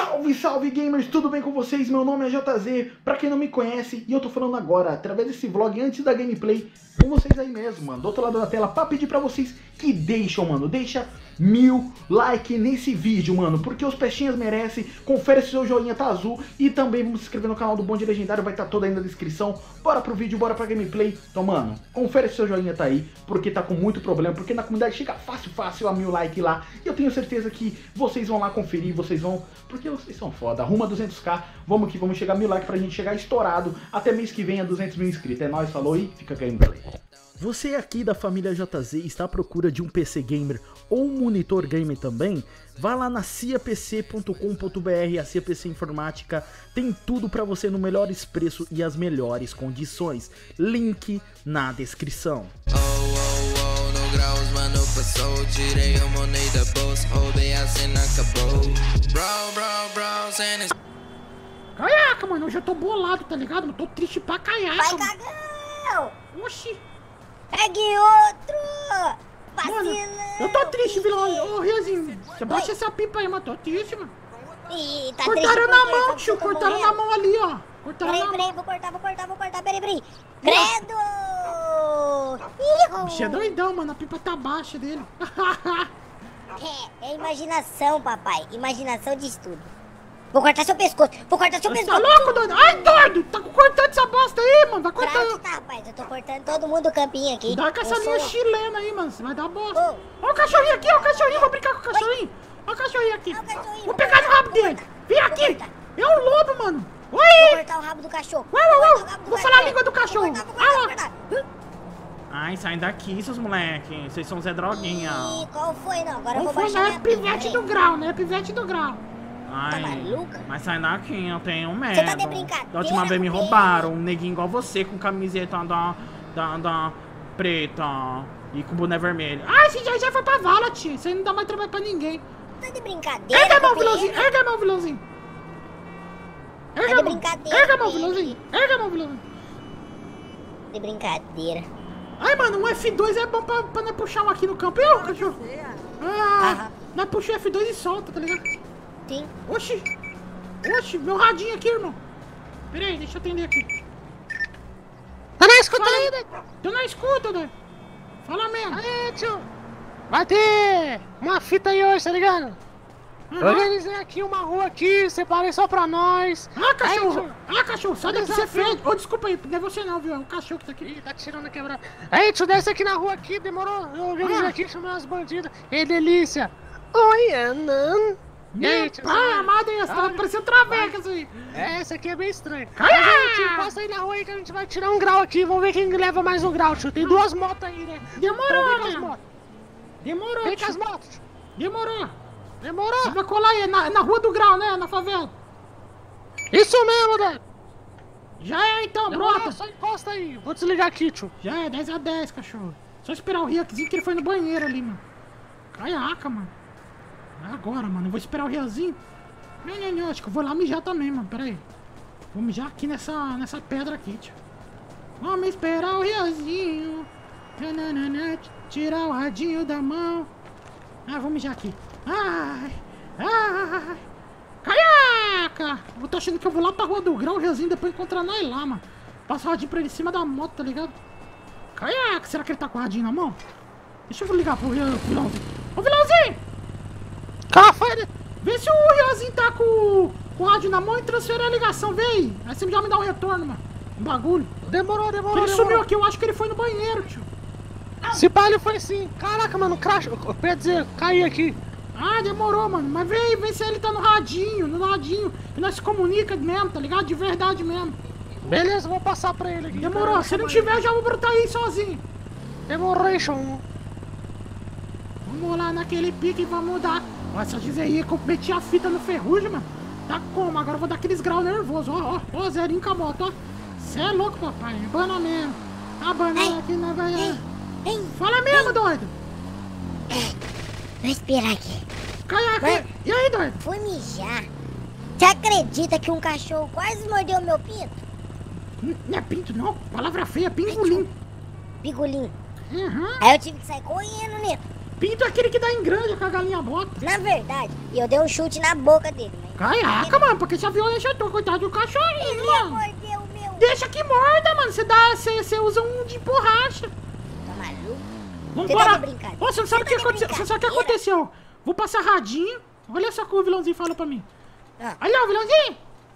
Salve, salve gamers, tudo bem com vocês? Meu nome é JZ, pra quem não me conhece, e eu tô falando agora, através desse vlog, antes da gameplay, com vocês aí mesmo, mano, do outro lado da tela, pra pedir pra vocês que deixa 1000 like nesse vídeo, mano, porque os peixinhos merecem. Confere se o seu joinha tá azul, e também vamos se inscrever no canal do Bonde Legendário, vai estar toda aí na descrição. Bora pro vídeo, bora pra gameplay. Então, mano, confere se o seu joinha tá aí, porque tá com muito problema, porque na comunidade chega fácil a 1000 like lá, e eu tenho certeza que vocês vão lá conferir, vocês vão, porque vocês são foda. Arruma 200k, vamos que vamos chegar a 1000 likes pra gente chegar estourado até mês que vem a 200 mil inscritos. É nóis, falou e fica com a gameplay. Você aqui da família JZ está à procura de um PC gamer ou um monitor gamer também? Vá lá na ciapc.com.br, a Cia PC Informática tem tudo para você no melhores preços e as melhores condições. Link na descrição. Caiaca, mano, eu já tô bolado, tá ligado? Eu tô triste pra caiaca. Vai, cagão! Oxi. Pegue outro! Vacilão! Eu tô triste, vilão. Ô, Riazinho, você baixa essa pipa aí, mano. Tô triste, mano. Ih, tá Cortaram triste na porque mão, sabe que tio. eu tô Cortaram na morrendo? mão ali, ó. Cortaram na mão. Peraí, vou cortar, peraí. Credo! Ih, Bicho é doidão, mano. A pipa tá baixa dele. É imaginação, papai. Imaginação de estudo. Vou cortar seu pescoço. Você tá louco, doido? Ai, doido. Tá cortando essa bosta aí, mano. Vai Claro que cortar. tá, rapaz. Eu tô cortando todo mundo do campinho aqui. Dá com essa Eu linha sou- chilena aí, mano. Você vai dar bosta. Ô. Ó o cachorrinho aqui, ó o cachorrinho. Vou brincar com o cachorrinho. Ó o cachorrinho aqui. Ó o cachorrinho, Vou vou pegar no cortar, rabo vou dele. cortar. Vem Vou aqui. cortar. É um lobo, mano. Vou Oi. cortar o rabo do cachorro. Uau, uau, uau. Vou cortar o rabo do Vou falar a cachorro. língua do cachorro. Vou Ah, cortar. Ai, saem daqui, seus moleques. Vocês são Zé Droguinha. Ih, qual foi, não? Agora eu Não vou foi, baixar né? minha Pivete pipa, do grau, né? Pivete do grau. Ai, maluca? mas sai daqui, eu tenho medo. Você tá de brincadeira Da última vez me comigo? roubaram um neguinho igual você, com camiseta da preta e com boné vermelho. Ah, esse já foi pra vala, tio. Isso aí não dá mais trabalho pra ninguém. Tá de brincadeira Erga a mão, comigo? vilãozinho. Erga a mão, vilãozinho. Tá Erga de a mão. brincadeira Erga a mão, comigo. vilãozinho. Erga a mão, vilãozinho. De brincadeira. Ai, mano, um F2 é bom pra nós puxar um aqui no campo. Eu, cachorro. Ah, nós puxa o F2 e solta, tá ligado? Sim. Oxi! Oxi, meu radinho aqui, irmão. Pera aí, deixa eu atender aqui. Tá na escuta Fala, aí, né? tô na escuta, né? Fala mesmo. Aí, tio. Vai ter uma fita aí hoje, tá ligado? Aham. Organizei aqui uma rua aqui, separei só pra nós. Ah, cachorro! Aí, tio. Ah, cachorro, sai daqui, você Desafio. fede. Ô, desculpa aí, não é você não, viu? É o cachorro que tá aqui. Ih, tá tirando a quebrada. Aí, tio, desce aqui na rua aqui, demorou? Eu organizei Ah. aqui, chamei umas bandidas. Ei, delícia. Oi, Anan. E aí, Meu tio? pai amado, hein? Você tá parecendo travecas aí. É, essa aqui é bem estranha. Cai! Mas aí, tio, passa aí na rua aí que a gente vai tirar um grau aqui. Vamos ver quem leva mais um grau, tio. Tem duas motos aí, né? Demorou, Então vem com as né? motos. Demorou, Vem com as tio. motos, tio. Demorou. Demorou? Você vai colar aí, na Rua do Grau, né? Na favela. Isso mesmo, doido. Já é então, Demorou, brota. só encosta aí. Vou desligar aqui, tio. Já é 10 a 10, cachorro. Só esperar o Riazinho que ele foi no banheiro ali, mano. Caiaca, mano. É agora, mano. Eu vou esperar o Riazinho. Não, acho que eu vou lá mijar também, mano. Pera aí. Vou mijar aqui nessa pedra aqui, tio. Vamos esperar o Riazinho. Nananana, tirar o radinho da mão. Ah, vou mijar aqui. Ai. Caiaca! Eu tô achando que eu vou lá pra Rua do Grau, o Riazinho depois encontrar nós lá, mano. Passa o radinho pra ele em cima da moto, tá ligado? Caiaca, será que ele tá com o radinho na mão? Deixa eu ligar pro vilãozinho. Ô, vilãozinho! Café, Vê se o Riazinho tá com o rádio na mão e transfere a ligação, vem aí. Aí você já me dá um retorno, mano. Um bagulho. demorou. Ele sumiu aqui, eu acho que ele foi no banheiro, tio. Se pá, ele foi sim. Caraca, mano, crash. Quer dizer, caí aqui. Ah, demorou, mano. Mas vem se ele tá no radinho. E nós se comunica mesmo, tá ligado? De verdade mesmo. Beleza, vou passar pra ele aqui. Demorou. Cara, Se não tiver, eu já vou brotar aí sozinho. Demoration. Vamos lá naquele pique e vamos dar. Nossa, dizer aí que eu meti a fita no ferrugem, mano. Tá como? Agora eu vou dar aqueles graus nervosos. Ó, zerinho com a moto, ó. Cê é louco, papai. Abana mesmo. Abana aqui na Bahia. Ei, Fala mesmo, doido. vou esperar aqui. Caiaca. Vai. E aí, doido? Fui mijar. Você acredita que um cachorro quase mordeu meu pinto? Não é pinto, não. Palavra feia, pingolim. Pigolim. Uhum. Aí eu tive que sair correndo, Neto. Pinto é aquele que dá em grande com a galinha bota. Na verdade, eu dei um chute na boca dele, né? Caraca, mano, porque essa violência eu tô, coitado do cachorrinho, Ele ia mano. morder o meu. Deixa que morda, mano. Você usa um de borracha. Tá maluco? Vamos Você tá parar. de brincadeira. Ô, você não sabe o que Você tá de aconteceu? Você sabe o que brincadeira? aconteceu? Vou passar radinho. Olha só o que o vilãozinho falou pra mim. Ah. Alô, vilãozinho?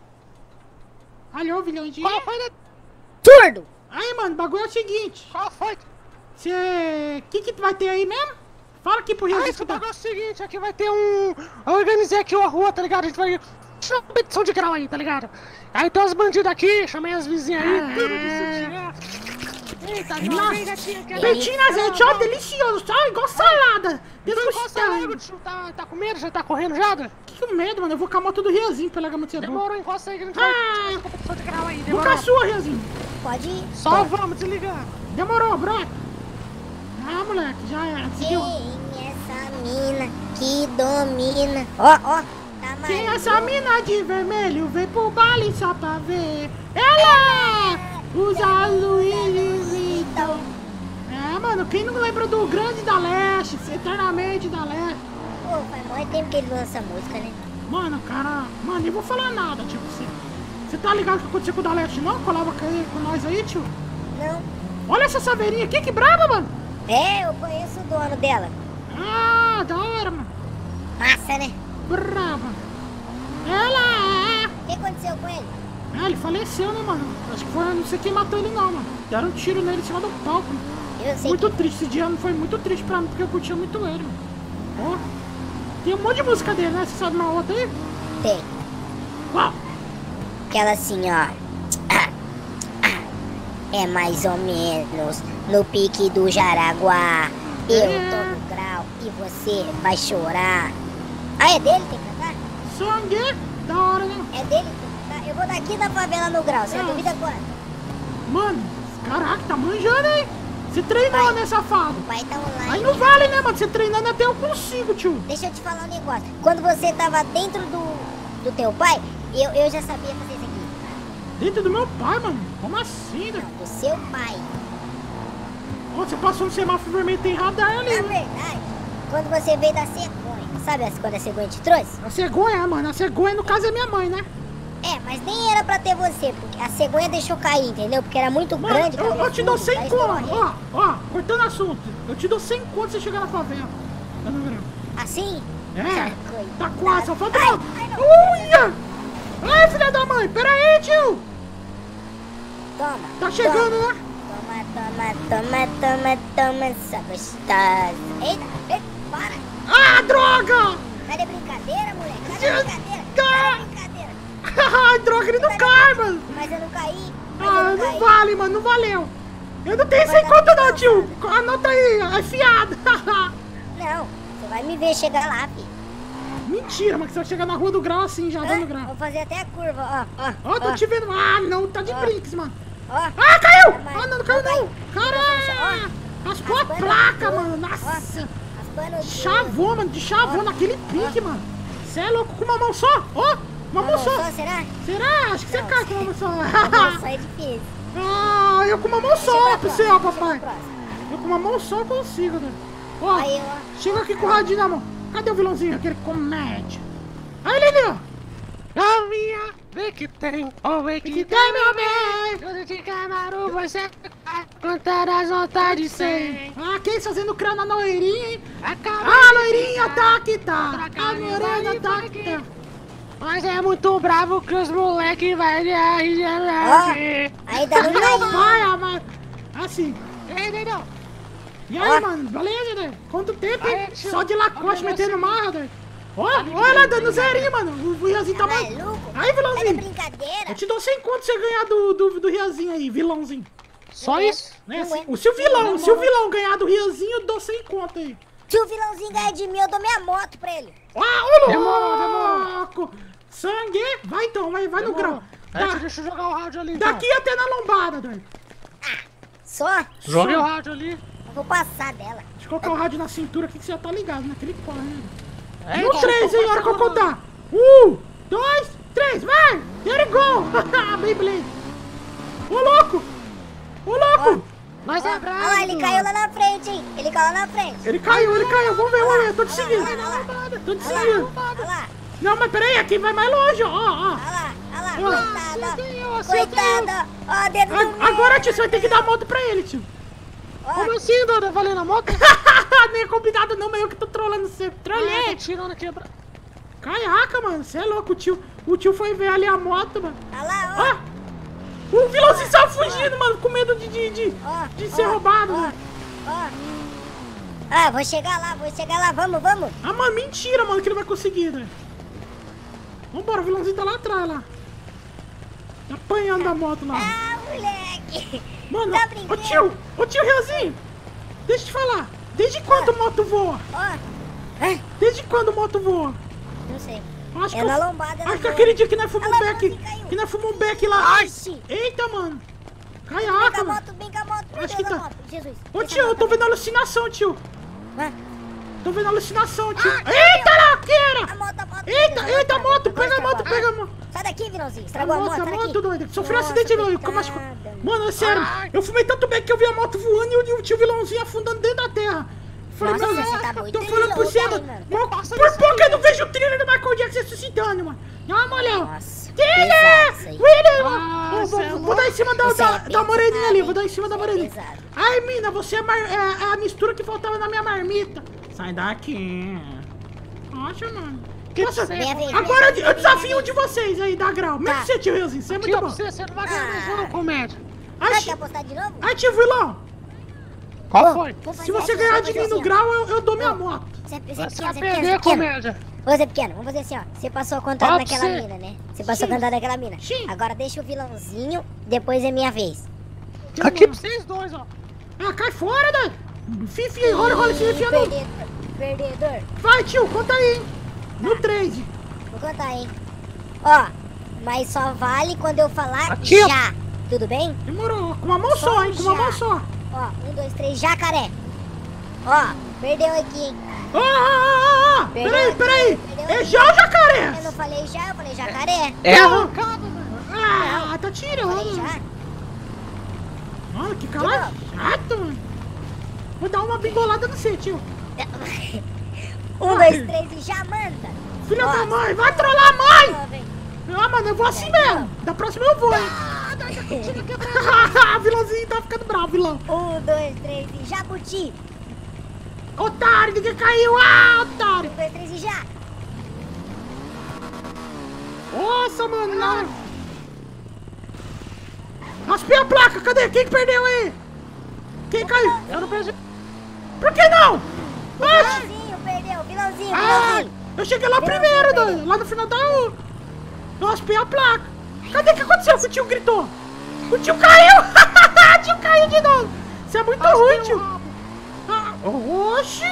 Alô, vilãozinho? Qual foi, né? Surdo! Aí, mano, o bagulho é o seguinte. Qual foi? Você... que vai ter aí mesmo? Fala aqui pro Rio Ah, esse escutar. bagulho é o seguinte, aqui vai ter um... Eu organizei aqui uma rua, tá ligado? A gente vai... uma competição de grau aí, tá ligado? Aí tem os bandidos aqui, chamei as vizinhas aí, tudo de Eita, jovem, gatinha, que é Peitinho na azeite, ó, delicioso, só igual salada. Encosta logo, Desgostando. tio, tá com medo? Já tá correndo já? Que medo, mano, eu vou com a moto do Riozinho pra largar muito cedo. Demorou, encosta aí que a gente Ah. vai fazer competição de grau aí, Vou demorou. com a sua, Riozinho. Pode ir. Só vamos, desligar. Demorou, brota. Ah, moleque, já era. Seguiu. Quem é essa mina que domina? Ó, ó, tá Quem é maluco? essa mina de vermelho? Vem pro baile só pra ver. Ela usa Louis Vuitton. É, mano, quem não lembra do Grande da Leste, Eternamente da Leste? Pô, faz muito tempo que ele lança música, né? Mano, cara, mano, nem vou falar nada, tipo, você tá ligado o que aconteceu com o da Leste, não? Colava com nós aí, tio? Não. Olha essa saveirinha aqui, que brava, mano. É, eu conheço o dono dela. Ah, da hora, mano. Massa, né? Brava. Ela é... O que aconteceu com ele? Ah, ele faleceu, né, mano? Acho que foi, não sei quem matou ele não, mano. Deram um tiro nele em cima do palco, mano. Eu sei Muito triste, esse dia foi muito triste pra mim, porque eu curtia muito ele, mano. Ó, tem um monte de música dele, né? Você sabe uma outra aí? que tem. Qual? Aquela assim, ó. É mais ou menos no pique do Jaraguá. Eu tô no grau e você vai chorar. Ah, é dele que tem que cantar? Sangue, da hora, né? É dele que tem que cantar? Eu vou daqui da favela no grau, você É. duvida quando? Mano, caraca, tá manjando, hein? Você treinou, Vai. né, safado? O pai tá Aí online. não vale, né, mano? Você treinando até eu consigo, tio. Deixa eu te falar um negócio. Quando você tava dentro do teu pai, eu já sabia fazer isso aqui. Dentro do meu pai, mano. Como assim, né? Não, do seu pai. Ó, você passou no semáforo vermelho, tem radar ali, Na né? verdade, quando você veio da cegonha, sabe quando a cegonha te trouxe? A cegonha, mano. A cegonha, no caso, é minha mãe, né? É, mas nem era pra ter você, porque a cegonha deixou cair, entendeu? Porque era muito Mano, grande. eu te dou 100 daí conto. estourou. Ó, cortando assunto. Eu te dou 100 conto se você chegar na favela. Tá no grau. Assim? É, Coitado. tá quase, só falta Ai, uma. ai, não. Uia! Ai, filha da mãe, pera aí, tio. Toma. Tá chegando, toma. né? Toma, essa gostosa. Eita, eita, para. Ah, droga! Cadê brincadeira, moleque? Cadê Gente, brincadeira? tá. Cadê brincadeira? Ai, droga, ele não cai, mano. Mas eu não caí. Mas Ah, eu não não caí. vale, mano, não valeu. Eu não tenho Vai 100 dar conto não, não, tio. Anota aí, é fiado. Não, você vai me ver chegar lá, filho. Mentira, mas você vai chegar na rua do grau assim, já dando grau. Vou fazer até a curva, ó. Ó, tô te vendo. Ah, não, tá de brinks, mano. Ó. Ah, caiu! Mas Ah, não caiu não. Caralho! Raspou a Raspando placa, tudo. mano. Nossa. Raspando tudo. Chavou, mano. De chavou Ó. naquele pique, mano. Você é louco com uma mão só? Ó, uma mão só. Será? Será? Acho que você Não, cai com uma mão só. Nossa, é difícil. Ah, eu com uma mão só Deixa pro pra céu, próxima, papai. deixa pra próxima. Eu com uma mão só consigo, né? Ó, Aí, ó. chega aqui com o radinho na mão. Cadê o vilãozinho? Aquele comédia. Aí, Lelê, A minha, vê que tem, ou vê que que tem, meu bem. Tudo de Camarão, você vai contar as notas de 100. Ah, quem fazendo crânio na loirinha, hein? Acaba Ah, loirinha, tá que tá. Outra A cara, morena vai, tá vai, que tá. Mas é muito bravo que os moleque vai de Ó, RGLF. ainda não Meu caiu. pai, amado. Assim. Ei, Dedão. E aí, Ó. mano? Beleza, né? Quanto tempo, hein? Aí, tio. Só de Lacoste Olha metendo você. marra, né? Ó, olha lá, dando zerinho, mano. O Riazinho tá mal. Maluco? Aí, Tá de vilãozinho. brincadeira? Eu te dou 100 conto se você ganhar do Riazinho aí, vilãozinho. Só isso? Né? Não Assim, é. se o vilão ganhar do Riazinho, eu dou 100 conto aí. Se o vilãozinho ganhar de mim, eu dou minha moto pra ele. Ah, ô Demorou, louco! Sangue! Vai então, vai no grau. Deixa eu jogar o rádio ali, então. Daqui até na lombada, doido. Só? Joguei o rádio ali. Eu vou passar dela. Deixa eu colocar o rádio na cintura aqui que você já tá ligado, naquele corre, né? É, No 3, hein? Hora que eu contar. 1, 2, 3, vai! There you go! Beyblade! Ô louco! Ô louco! Nós é Olha bravo. lá, ele caiu lá na frente, hein? Ele caiu lá na frente. Ele caiu, vamos ver, tô te seguindo. Tô te seguindo. Olha lá, Não, mas peraí, aqui vai mais longe, ó. olha lá, coitado. Acertei. Coitado, ó, dedo no meio. Agora, tio, você vai ter que dar a moto pra ele, tio. Como assim, Dona? Valendo a moto? Nem é combinado não, mas eu que tô trolando você. Trolei. Tirando quebra. Caraca, mano, você é louco, o tio foi ver ali a moto, mano. Olha lá, ó. O vilãozinho saiu fugindo, mano, com medo de ser roubado, mano. Ah, vou chegar lá, vamos. Ah, mano, mentira, mano, que ele vai conseguir, né? Vambora, o vilãozinho tá lá atrás, lá. Tá apanhando a moto lá. Ah, moleque. Mano, Tá brincando? ô tio Realzinho, deixa eu te falar. Desde quando moto voa? Ó, Desde quando moto voa? não sei. Acho É na lombada. Acho que aquele dia que nós fumamos um Olha lá, beck. caiu. Que nós fumamos um beck lá. Ai! Ixi. Eita, mano. Vem Caraca, com a mano. moto, vem com a moto. Meu Acho Deus, que a tá- moto. Jesus. Ô Deixa tio, a eu tô moto, vendo alucinação, tio. vai. Tô vendo alucinação, tio. Eita, laqueira! A moto. Eita, moto, Agora pega a moto, estragou. pega a moto. Sai daqui, vilãozinho. A Estragou a moto, sai moto, daqui. doido. Sofreu um Nossa, acidente, doido. coitada, Mano, é sério. Eu fumei tanto beck que eu vi a moto voando e o tio vilãozinho afundando dentro da terra. Falei, Nossa, mano, você tá muito tô falando pra você, louco, mano. hein, Por pouco eu não vejo o thriller do Michael Jackson ressuscitando, mano. Não, mulher. Nossa, Thriller! pesado isso aí. William! Vou dar em cima da Isso aí é da moreninha pesado, ali, hein? vou dar em cima da Isso é moreninha. pesado. Ai, mina, você é a mistura que faltava na minha marmita. Sai daqui. Nossa, mano. Nossa, Vem a vez, agora vem a eu vez, desafio vem a um de vocês aí, da grau. Mesmo Tá. você, tio Realzinho, você é muito Tio, bom. você não vai ganhar mais um comédia. Ai, Vai, quer apostar de novo? ai, tio vilão, Qual foi? Vou fazer se você assim, ó, ganhar vou de fazer mim no assim, ó. grau, eu dou minha moto. Você é Você pequeno, vai você é perder a pequeno. comédia. Você é pequeno, vamos fazer assim, ó. Você passou a contar Pode naquela ser. mina, né? Você passou a Sim. contar naquela mina. Sim. Agora deixa o vilãozinho, depois é minha vez. Aqui vocês dois, ó. Ah, cai fora, né? Fifi, rola esse enfia no... Perdedor. Vai, tio, conta aí, hein. No 3. Vou contar, hein? Ó, mas só vale quando eu falar Aqui, ó. já. Tudo bem? Demorou, com uma mão só, hein, com uma Já. mão só. Ó, 1, 2, 3, jacaré. Ó, perdeu aqui, hein? Peraí. Perdeu. É já o jacaré? Eu não falei já, eu falei jacaré. É arrancada, mano. Ah, tá Eu falei tirando. já. Mano, que cara chato, mano. Vou dar uma bingolada no você, tio. 1, 2, 3 e já manda. Filha Ó, da mãe, vai trollar a mãe. ó, vem. Ah, mano, eu vou assim mesmo. Da próxima eu vou, hein. Vilãozinho tá ficando bravo, vilão. 1, 2, 3 e jabuti. Otário, ninguém caiu. Ah, 1, otário. 2, 3 e já. Nossa, mano, não. Raspei a placa, cadê? Quem que perdeu aí? Quem caiu? Eu não perdi. Por que não? Oxe. Vilãozinho, perdeu. Vilãozinho, Ah, vilãozinho. eu cheguei lá Vilãozinho primeiro, perdeu. doido, lá no final da rua. Eu raspei a placa. Cadê? O que aconteceu? O tio gritou. O tio caiu. O tio caiu de novo. Você é muito ruim, tio. Ah, oxi.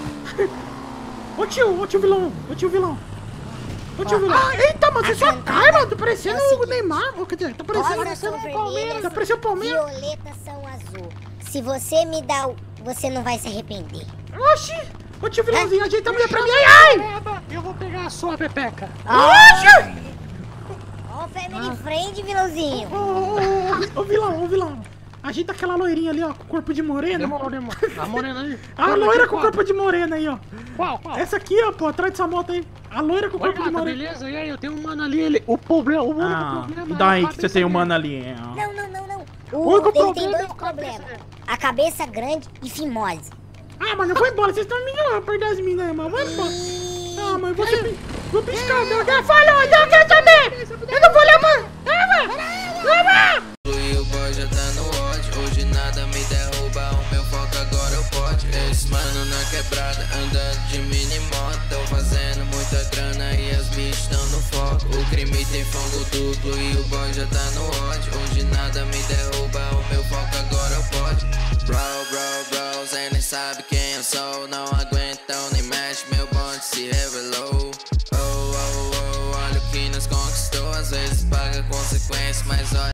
Ô tio vilão. Ô tio vilão. Ah, eita, mano, você só cai, mano. Tá parecendo o Neymar. Ô, quer dizer, tá parecendo Rosas são vermelhas, Tá parecendo o Palmeiras. violetas são azul. Se você me dá o... Você não vai se arrepender. Oxi. Ô tio vilãozinho, ajeita a mulher pra mim. Ai, ai. Eu vou pegar a sua pepeca. Oxi. Ó, o family friend, vilãozinho. Ô vilão. Ajeita aquela loirinha ali, ó, com corpo de morena. Demorou. A morena aí. A loira com corpo de morena aí, ó. Qual? Essa aqui, ó, pô, atrás dessa moto aí. A loira com Oi, corpo de gata, morena. beleza? E aí, eu tenho um mano ali, ele... O problema, o único problema... é a cabeça dele. ali. Não. O único Ele tem problema dois problemas. A cabeça grande e fimose. Ah, mano, eu vou embora. Vocês estão me enganando, perder as minas aí, mano. Vou embora. Ah, mas vou piscar. Falou, não quero saber. Eu não vou levar. Leva. E o boy já tá no ódio. Hoje nada me derruba. O meu foco agora é o pote. Esse mano na quebrada, andando de mini moto. Tão fazendo muita grana e as bichas tão no foco. O crime tem fogo duplo e o boy já tá no ódio. Hoje nada me derruba. O meu foco agora é o pote. Bro, cê nem sabe quem eu sou. Não aguentam nem mexe. Meu bonde se revelou. Oh, olha o que nos conquistou. Às vezes paga consequências, mas olha.